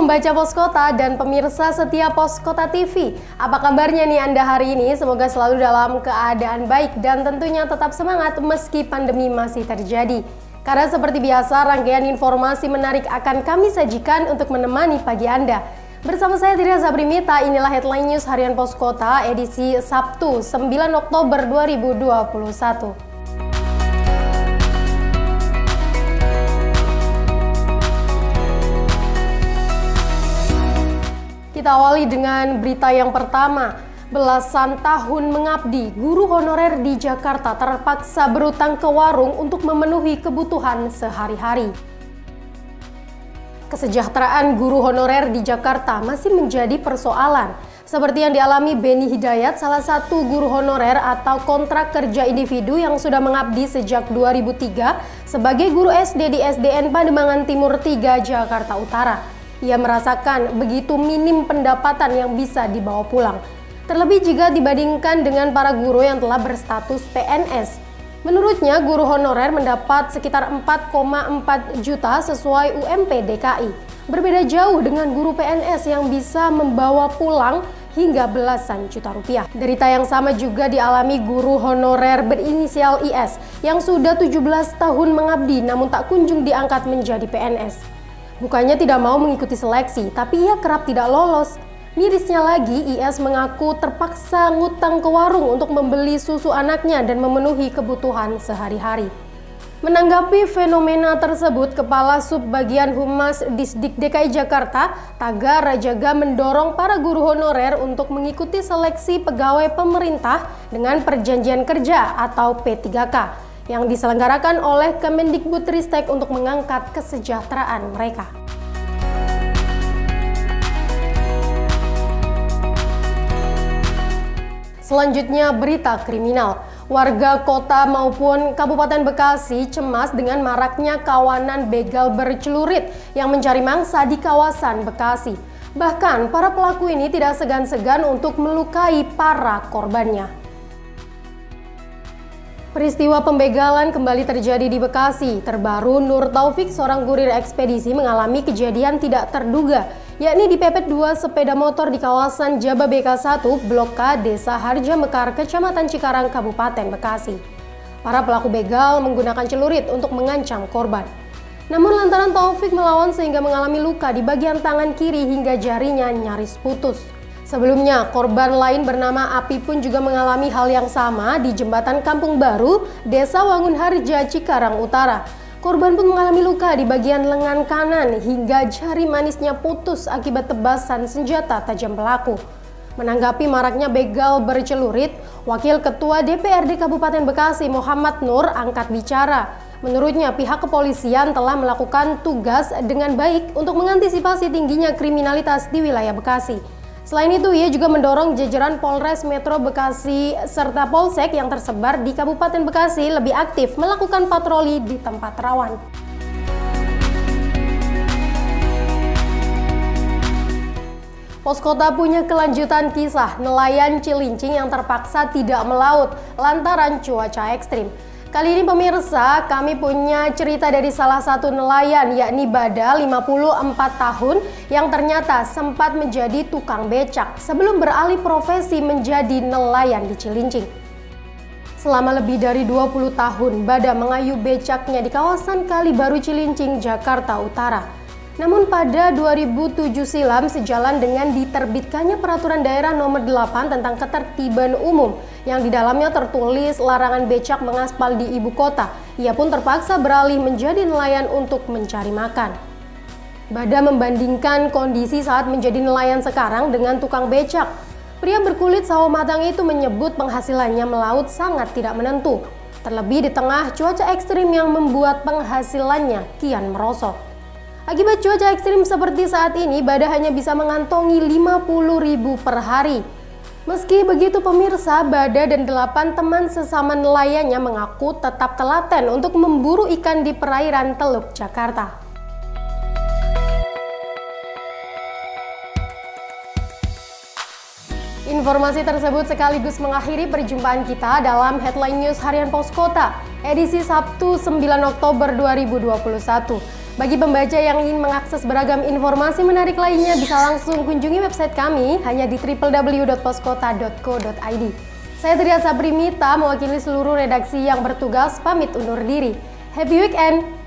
pembaca Pos Kota dan pemirsa setia Pos Kota TV. Apa kabarnya nih Anda hari ini? Semoga selalu dalam keadaan baik dan tentunya tetap semangat meski pandemi masih terjadi. Karena seperti biasa, rangkaian informasi menarik akan kami sajikan untuk menemani pagi Anda. Bersama saya Tira Zabrimita, inilah headline news harian Pos Kota edisi Sabtu 9 Oktober 2021. Kita awali dengan berita yang pertama. Belasan tahun mengabdi, guru honorer di Jakarta terpaksa berutang ke warung untuk memenuhi kebutuhan sehari-hari. Kesejahteraan guru honorer di Jakarta masih menjadi persoalan. Seperti yang dialami Beni Hidayat, salah satu guru honorer atau kontrak kerja individu yang sudah mengabdi sejak 2003 sebagai guru SD di SDN Pademangan Timur 3, Jakarta Utara. Ia merasakan begitu minim pendapatan yang bisa dibawa pulang. Terlebih jika dibandingkan dengan para guru yang telah berstatus PNS. Menurutnya, guru honorer mendapat sekitar 4,4 juta sesuai UMP DKI. Berbeda jauh dengan guru PNS yang bisa membawa pulang hingga belasan juta rupiah. Derita yang sama juga dialami guru honorer berinisial IS yang sudah 17 tahun mengabdi namun tak kunjung diangkat menjadi PNS. Bukannya tidak mau mengikuti seleksi, tapi ia kerap tidak lolos. Mirisnya lagi, IS mengaku terpaksa ngutang ke warung untuk membeli susu anaknya dan memenuhi kebutuhan sehari-hari. Menanggapi fenomena tersebut, Kepala Subbagian Humas Disdik DKI Jakarta, Taga Rajaga mendorong para guru honorer untuk mengikuti seleksi pegawai pemerintah dengan perjanjian kerja atau P3K. Yang diselenggarakan oleh Kemendikbudristek untuk mengangkat kesejahteraan mereka. Selanjutnya berita kriminal. Warga kota maupun Kabupaten Bekasi cemas dengan maraknya kawanan begal bercelurit yang mencari mangsa di kawasan Bekasi. Bahkan para pelaku ini tidak segan-segan untuk melukai para korbannya. Peristiwa pembegalan kembali terjadi di Bekasi. Terbaru, Nur Taufik, seorang kurir ekspedisi, mengalami kejadian tidak terduga, yakni dipepet dua sepeda motor di kawasan Jababeka 1, Blok K, Desa Harja Mekar, Kecamatan Cikarang, Kabupaten Bekasi. Para pelaku begal menggunakan celurit untuk mengancam korban. Namun lantaran Taufik melawan sehingga mengalami luka di bagian tangan kiri hingga jarinya nyaris putus. Sebelumnya, korban lain bernama Api pun juga mengalami hal yang sama di Jembatan Kampung Baru, Desa Wangunharja, Cikarang Utara. Korban pun mengalami luka di bagian lengan kanan hingga jari manisnya putus akibat tebasan senjata tajam pelaku. Menanggapi maraknya begal bercelurit, Wakil Ketua DPRD Kabupaten Bekasi Muhammad Nur angkat bicara. Menurutnya, pihak kepolisian telah melakukan tugas dengan baik untuk mengantisipasi tingginya kriminalitas di wilayah Bekasi. Selain itu, ia juga mendorong jajaran Polres Metro Bekasi serta Polsek yang tersebar di Kabupaten Bekasi lebih aktif melakukan patroli di tempat rawan. Pos Kota punya kelanjutan kisah nelayan Cilincing yang terpaksa tidak melaut lantaran cuaca ekstrim. Kali ini pemirsa, kami punya cerita dari salah satu nelayan yakni Bada, 54 tahun, yang ternyata sempat menjadi tukang becak sebelum beralih profesi menjadi nelayan di Cilincing. Selama lebih dari 20 tahun, Bada mengayuh becaknya di kawasan Kali Baru Cilincing, Jakarta Utara. Namun pada 2007 silam, sejalan dengan diterbitkannya Peraturan Daerah Nomor 8 tentang Ketertiban Umum yang di dalamnya tertulis larangan becak mengaspal di ibu kota, ia pun terpaksa beralih menjadi nelayan untuk mencari makan. Bada membandingkan kondisi saat menjadi nelayan sekarang dengan tukang becak. Pria berkulit sawo matang itu menyebut penghasilannya melaut sangat tidak menentu, terlebih di tengah cuaca ekstrim yang membuat penghasilannya kian merosot. Akibat cuaca ekstrim seperti saat ini, Bada hanya bisa mengantongi 50.000 per hari. Meski begitu pemirsa, Bada dan 8 teman sesama nelayannya mengaku tetap telaten untuk memburu ikan di perairan Teluk Jakarta. Informasi tersebut sekaligus mengakhiri perjumpaan kita dalam Headline News Harian Pos Kota, edisi Sabtu 9 Oktober 2021. Bagi pembaca yang ingin mengakses beragam informasi menarik lainnya, bisa langsung kunjungi website kami hanya di www.poskota.co.id. Saya Triasa Primita, mewakili seluruh redaksi yang bertugas, pamit undur diri. Happy weekend!